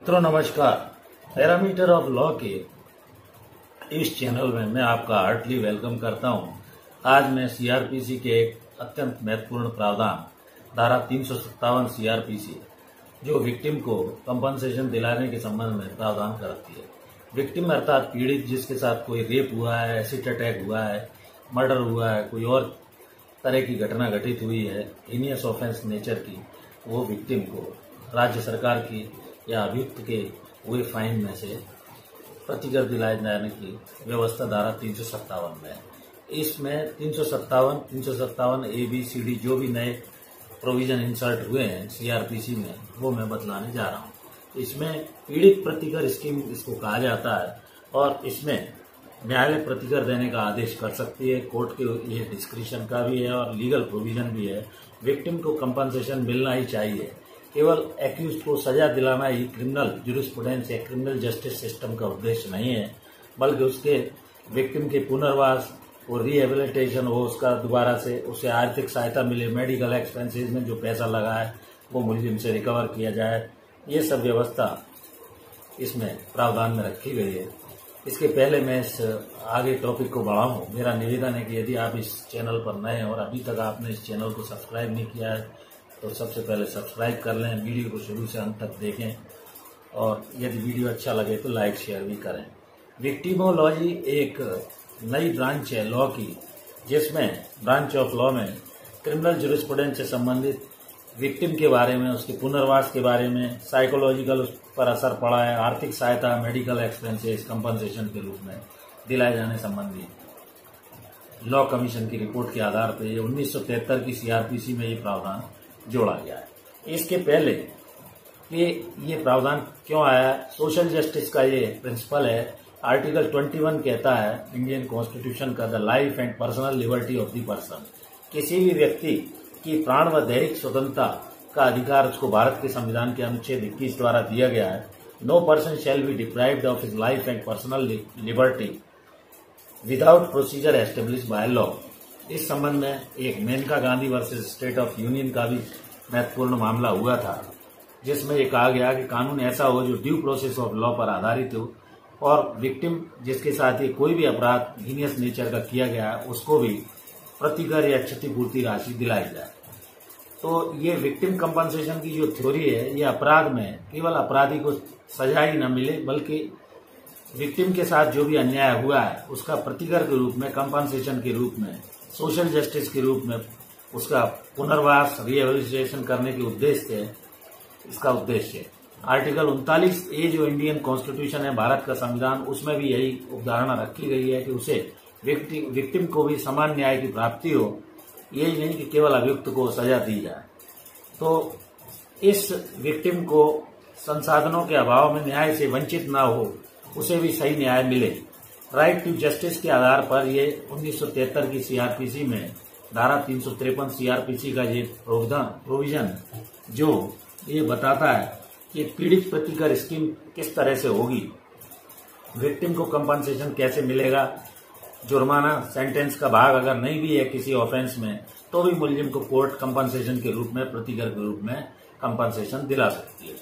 मित्रों नमस्कार। Parameter of law के इस चैनल में मैं आपका हार्टली वेलकम करता हूं। आज मैं सीआरपीसी के एक अत्यंत महत्वपूर्ण प्रावधान धारा 357 सीआरपीसी जो विक्टिम को कंपनसेशन दिलाने के संबंध में प्रावधान करती है। विक्टिम अर्थात पीड़ित जिसके साथ कोई रेप हुआ है, एसिड अटैक हुआ है, मर्डर हुआ है, कोई और तरह की घटना घटित हुई है हीनियस ऑफेंस नेचर की, वो विक्टिम को राज्य सरकार की या अभियुक्त के हुए फाइन में से प्रतिकर दिलाए जाने की व्यवस्था धारा 357 में है। इसमें 357 ABCD जो भी नए प्रोविजन इंसर्ट हुए हैं सीआरपीसी में वो मैं बतलाने जा रहा हूँ। इसमें पीड़ित प्रतिकर स्कीम इसको कहा जाता है और इसमें न्यायालय प्रतिकर देने का आदेश कर सकती है। कोर्ट के ये डिस्क्रिशन का भी है और लीगल प्रोविजन भी है। विक्टिम को कंपनसेशन मिलना ही चाहिए। केवल एक्यूज को सजा दिलाना ही क्रिमिनल ज्यूरिस्प्रूडेंस या क्रिमिनल जस्टिस सिस्टम का उद्देश्य नहीं है, बल्कि उसके विक्टिम के पुनर्वास और रिहेबिलिटेशन हो, उसका दोबारा से उसे आर्थिक सहायता मिले, मेडिकल एक्सपेंसेस में जो पैसा लगा है वो मुलजिम से रिकवर किया जाए। ये सब व्यवस्था इसमें प्रावधान में रखी गई है। इसके पहले मैं इस आगे टॉपिक को बढ़ाऊं, मेरा निवेदन है कि यदि आप इस चैनल पर नए हैं और अभी तक आपने इस चैनल को सब्सक्राइब नहीं किया है तो सबसे पहले सब्सक्राइब कर लें, वीडियो को शुरू से अंत तक देखें और यदि वीडियो अच्छा लगे तो लाइक शेयर भी करें। विक्टिमोलॉजी एक नई ब्रांच है लॉ की, जिसमें ब्रांच ऑफ लॉ में क्रिमिनल ज्यूरिस्प्रूडेंस से संबंधित विक्टिम के बारे में, उसके पुनर्वास के बारे में, साइकोलॉजिकल उस पर असर पड़ा है, आर्थिक सहायता, मेडिकल एक्सपेंसेस कंपनसेशन के रूप में दिलाए जाने संबंधी लॉ कमीशन की रिपोर्ट के आधार पर 1973 की सीआरपीसी में ये प्रावधान जोड़ा गया है। इसके पहले कि ये प्रावधान क्यों आया, सोशल जस्टिस का ये प्रिंसिपल है। आर्टिकल 21 कहता है इंडियन कॉन्स्टिट्यूशन का, the life and personal liberty of the person, किसी भी व्यक्ति की प्राण व दैहिक स्वतंत्रता का अधिकार उसको भारत के संविधान के अनुच्छेद 21 द्वारा दिया गया है। No person shall be deprived of his life and personal liberty without procedure established by law. इस संबंध में एक Menaka Gandhi versus state of union का भी महत्वपूर्ण मामला हुआ था, जिसमें ये कहा गया कि कानून ऐसा हो जो ड्यू प्रोसेस ऑफ लॉ पर आधारित हो और विक्टिम जिसके साथ ये कोई भी अपराध हीनियस नेचर का किया गया है उसको भी प्रतिकर या क्षतिपूर्ति राशि दिलाई जाए। तो ये विक्टिम कंपनसेशन की जो थ्योरी है, ये अपराध में केवल अपराधी को सजा ही न मिले बल्कि विक्टिम के साथ जो भी अन्याय हुआ है उसका प्रतिकर के रूप में, कंपनसेशन के रूप में, सोशल जस्टिस के रूप में उसका पुनर्वास, रिहेबिलिटेशन करने के उद्देश्य से इसका उद्देश्य है। आर्टिकल 39A जो इंडियन कॉन्स्टिट्यूशन है, भारत का संविधान, उसमें भी यही अवधारणा रखी गई है कि उसे विक्टिम को भी समान न्याय की प्राप्ति हो, यही नहीं कि केवल अभियुक्त को सजा दी जाए। तो इस विक्टिम को संसाधनों के अभाव में न्याय से वंचित ना हो, उसे भी सही न्याय मिले। राइट टू जस्टिस के आधार पर ये 1973 की सीआरपीसी में धारा 353 सीआरपीसी का ये प्रोविजन जो ये बताता है कि पीड़ित प्रतिकर स्कीम किस तरह से होगी, विक्टिम को कंपनसेशन कैसे मिलेगा, जुर्माना सेंटेंस का भाग अगर नहीं भी है किसी ऑफेंस में तो भी मुलजिम को कोर्ट कंपनसेशन के रूप में, प्रतिकर के रूप में कंपनसेशन दिला सकती है।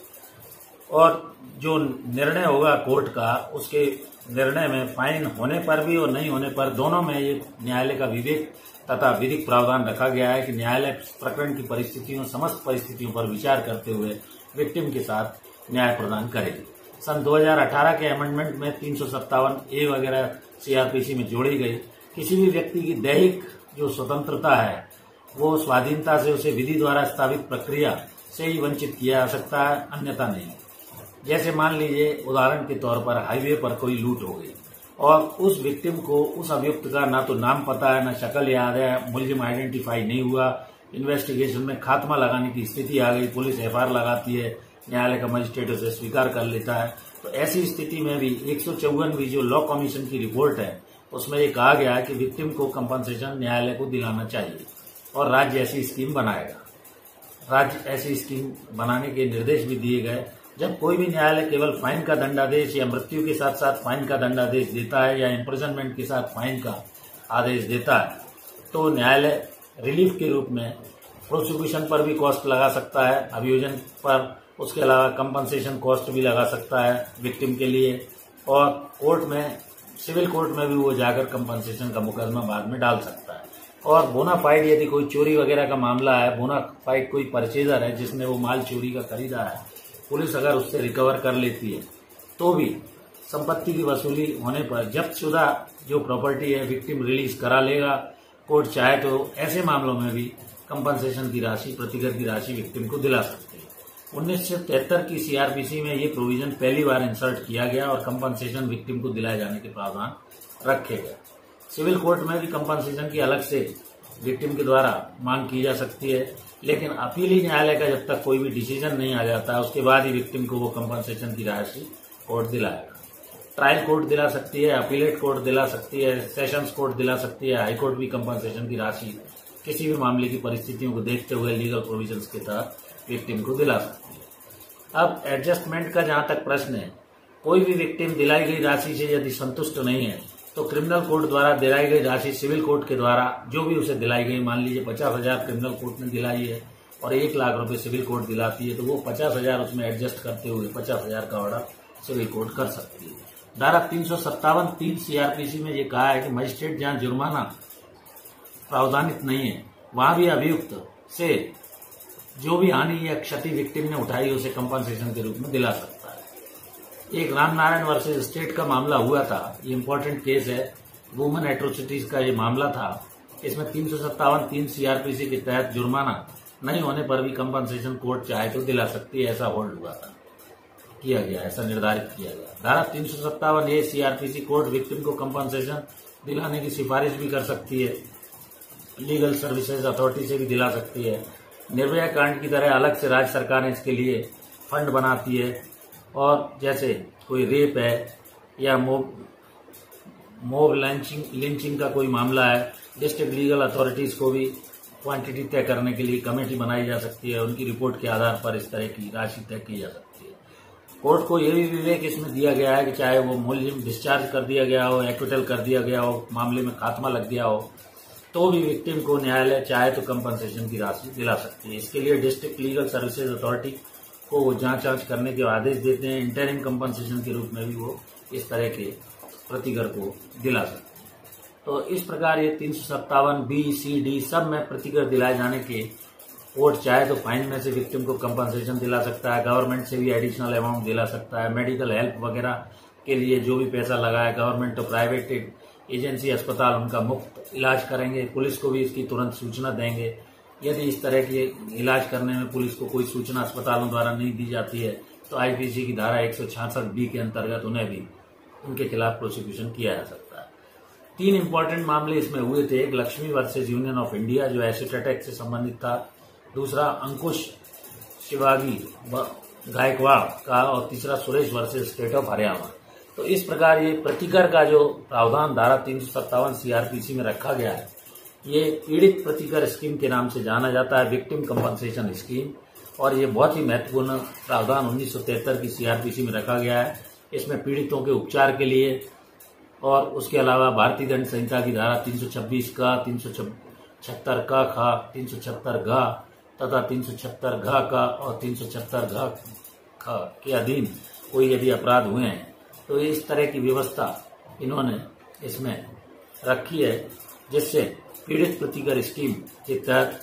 और जो निर्णय होगा कोर्ट का, उसके निर्णय में फाइन होने पर भी और नहीं होने पर दोनों में ये न्यायालय का विवेक तथा विधिक प्रावधान रखा गया है कि न्यायालय प्रकरण की परिस्थितियों, समस्त परिस्थितियों पर विचार करते हुए विक्टिम के साथ न्याय प्रदान करेगी। सन 2018 के अमेंडमेंट में 357A वगैरह सीआरपीसी में जोड़ी गई। किसी भी व्यक्ति की दैहिक जो स्वतंत्रता है वो स्वाधीनता से उसे विधि द्वारा स्थापित प्रक्रिया से ही वंचित किया जा सकता है, अन्यथा नहीं। जैसे मान लीजिए उदाहरण के तौर पर हाईवे पर कोई लूट हो गई और उस विक्टिम को, उस अभियुक्त का ना तो नाम पता है, ना शक्ल याद है, मुलजिम आइडेंटिफाई नहीं हुआ, इन्वेस्टिगेशन में खात्मा लगाने की स्थिति आ गई, पुलिस एफआईआर लगाती है, न्यायालय का मजिस्ट्रेट उसे स्वीकार कर लेता है। तो ऐसी स्थिति में भी 154वीं जो लॉ कमीशन की रिपोर्ट है उसमें ये कहा गया है कि विक्टिम को कंपनसेशन न्यायालय को दिलाना चाहिए और राज्य ऐसी स्कीम बनाएगा। राज्य ऐसी स्कीम बनाने के निर्देश भी दिए गए। जब कोई भी न्यायालय केवल फाइन का दंडादेश या मृत्यु के साथ साथ फाइन का दंडादेश देता है या इम्प्रिजनमेंट के साथ फाइन का आदेश देता है तो न्यायालय रिलीफ के रूप में प्रोसिक्यूशन पर भी कॉस्ट लगा सकता है, अभियोजन पर उसके अलावा कंपनसेशन कॉस्ट भी लगा सकता है विक्टिम के लिए, और कोर्ट में, सिविल कोर्ट में भी वो जाकर कंपनसेशन का मुकदमा बाद में डाल सकता है। और बोनाफाइड यदि कोई चोरी वगैरह का मामला है, बोनाफाइड कोई परचेजर है जिसने वो माल चोरी का खरीदा है, पुलिस अगर उससे रिकवर कर लेती है तो भी संपत्ति की वसूली होने पर जब्तशुदा जो प्रॉपर्टी है विक्टिम रिलीज करा लेगा। कोर्ट चाहे तो ऐसे मामलों में भी कंपनसेशन की राशि, प्रतिकर की राशि विक्टिम को दिला सकती है। 1973 की सीआरपीसी में ये प्रोविजन पहली बार इंसर्ट किया गया और कंपनसेशन विक्टिम को दिलाए जाने के प्रावधान रखे गए। सिविल कोर्ट में भी कंपनसेशन की अलग से विक्टिम के द्वारा मांग की जा सकती है, लेकिन अपीली न्यायालय का जब तक कोई भी डिसीजन नहीं आ जाता उसके बाद ही विक्टिम को वो कंपनसेशन की राशि कोर्ट दिलाएगा। ट्रायल कोर्ट दिला सकती है, अपीलेट कोर्ट दिला सकती है, सेशंस कोर्ट दिला सकती है, हाई कोर्ट भी कंपनसेशन की राशि किसी भी मामले की परिस्थितियों को देखते हुए लीगल प्रोविजंस के तहत विक्टिम को दिला सकती है। अब एडजस्टमेंट का जहां तक प्रश्न है, कोई भी विक्टिम दिलाई गई राशि से यदि संतुष्ट नहीं है तो क्रिमिनल कोर्ट द्वारा दिलाई गई राशि सिविल कोर्ट के द्वारा जो भी उसे दिलाई गई, मान लीजिए 50,000 क्रिमिनल कोर्ट ने दिलाई है और 1 लाख रुपए सिविल कोर्ट दिलाती है, तो वो 50,000 उसमें एडजस्ट करते हुए 50,000 का ऑर्डर सिविल कोर्ट कर सकती है। धारा 357(3) सीआरपीसी में ये कहा है कि मजिस्ट्रेट जहां जुर्माना प्रावधानित नहीं है वहां भी अभियुक्त से जो भी हानि या क्षति विक्टिम ने उठाई उसे कंपनसेशन के रूप में दिला सकता है। एक रामनारायण वर्सेस स्टेट का मामला हुआ था, ये इंपॉर्टेंट केस है, वुमेन एट्रोसिटीज का ये मामला था। इसमें 357(3) सीआरपीसी के तहत जुर्माना नहीं होने पर भी कंपनसेशन कोर्ट चाहे तो दिला सकती है, ऐसा होल्ड हुआ था, किया गया, ऐसा निर्धारित किया गया। धारा 357(a) सीआरपीसी कोर्ट विक्टिम को कंपनसेशन दिलाने की सिफारिश भी कर सकती है, लीगल सर्विसेज अथॉरिटी से भी दिला सकती है। निर्भया कांड की तरह अलग से राज्य सरकारें इसके लिए फंड बनाती है, और जैसे कोई रेप है या मोब लिंचिंग का कोई मामला है, डिस्ट्रिक्ट लीगल अथॉरिटीज को भी क्वांटिटी तय करने के लिए कमेटी बनाई जा सकती है, उनकी रिपोर्ट के आधार पर इस तरह की राशि तय की जा सकती है। कोर्ट को यह भी विवेक इसमें दिया गया है कि चाहे वो मुलजिम डिस्चार्ज कर दिया गया हो, एक्विटल कर दिया गया हो, मामले में खात्मा लग गया हो, तो भी विक्टिम को न्यायालय चाहे तो कंपनसेशन की राशि दिला सकती है। इसके लिए डिस्ट्रिक्ट लीगल सर्विसेज अथॉरिटी को वो जांच करने के आदेश देते हैं, इंटरिम कंपनसेशन के रूप में भी वो इस तरह के प्रतिकर को दिला सकते हैं। तो इस प्रकार ये 357(b), c, d सब में प्रतिकर दिलाए जाने के कोर्ट चाहे तो फाइन में से विक्टिम को कंपनसेशन दिला सकता है, गवर्नमेंट से भी एडिशनल अमाउंट दिला सकता है, मेडिकल हेल्प वगैरह के लिए जो भी पैसा लगा है गवर्नमेंट और प्राइवेट एजेंसी अस्पताल उनका मुफ्त इलाज करेंगे, पुलिस को भी इसकी तुरंत सूचना देंगे। यदि इस तरह के इलाज करने में पुलिस को कोई सूचना अस्पतालों द्वारा नहीं दी जाती है तो आईपीसी की धारा 166(b) के अंतर्गत उन्हें भी उनके खिलाफ प्रोसिक्यूशन किया जा सकता है। 3 इंपॉर्टेंट मामले इसमें हुए थे, एक Lakshmi versus union of India जो एसिड अटैक से संबंधित था, दूसरा अंकुश शिवाजी गायकवाड़ का, और तीसरा Suresh versus state of Haryana. तो इस प्रकार ये प्रतिकर का जो प्रावधान धारा 357 सीआरपीसी में रखा गया है, ये पीड़ित प्रतिकर स्कीम के नाम से जाना जाता है, विक्टिम कंपनसेशन स्कीम, और ये बहुत ही महत्वपूर्ण प्रावधान 1973 की सीआरपीसी में रखा गया है। इसमें पीड़ितों के उपचार के लिए और उसके अलावा भारतीय दंड संहिता की धारा 326 का, 376 का खा, 376 घा तथा 376 घा का और 376 घा खा के अधीन कोई यदि अपराध हुए हैं तो इस तरह की व्यवस्था इन्होंने इसमें रखी है, जिससे पीड़ित प्रतिकर स्कीम के तहत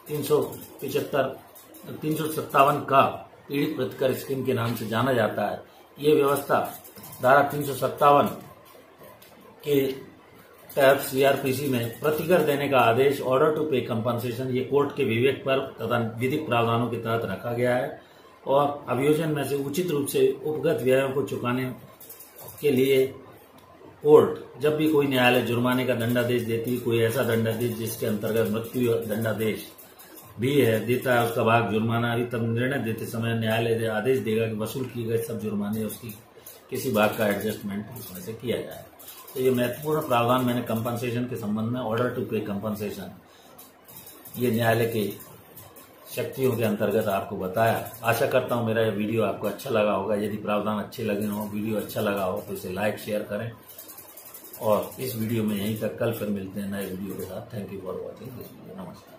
357 का पीड़ित प्रतिकर स्कीम के नाम से जाना जाता है। ये व्यवस्था धारा 357 के तहत सीआरपीसी में प्रतिकर देने का आदेश, ऑर्डर टू पे कंपनसेशन, ये कोर्ट के विवेक पर तथा विधिक प्रावधानों के तहत रखा गया है, और अभियोजन में से उचित रूप से उपगत व्ययों को चुकाने के लिए कोर्ट जब भी कोई न्यायालय जुर्माने का दंडादेश देती है, कोई ऐसा दंडादेश जिसके अंतर्गत मृत्यु दंडादेश भी है देता है, उसका भाग जुर्माना भी, तब निर्णय देते समय न्यायालय आदेश देगा कि वसूल किए गए सब जुर्माने उसकी किसी भाग का एडजस्टमेंट उसमें से किया जाए। तो ये महत्वपूर्ण प्रावधान मैंने कंपनसेशन के संबंध में, ऑर्डर टू पे कंपनसेशन, ये न्यायालय के शक्तियों के अंतर्गत आपको बताया। आशा करता हूं मेरा ये वीडियो आपको अच्छा लगा होगा। यदि प्रावधान अच्छे लगे हो, वीडियो अच्छा लगा हो तो इसे लाइक शेयर करें, और इस वीडियो में यहीं तक, कल फिर मिलते हैं नए वीडियो के साथ। Thank you for watching this video. नमस्कार।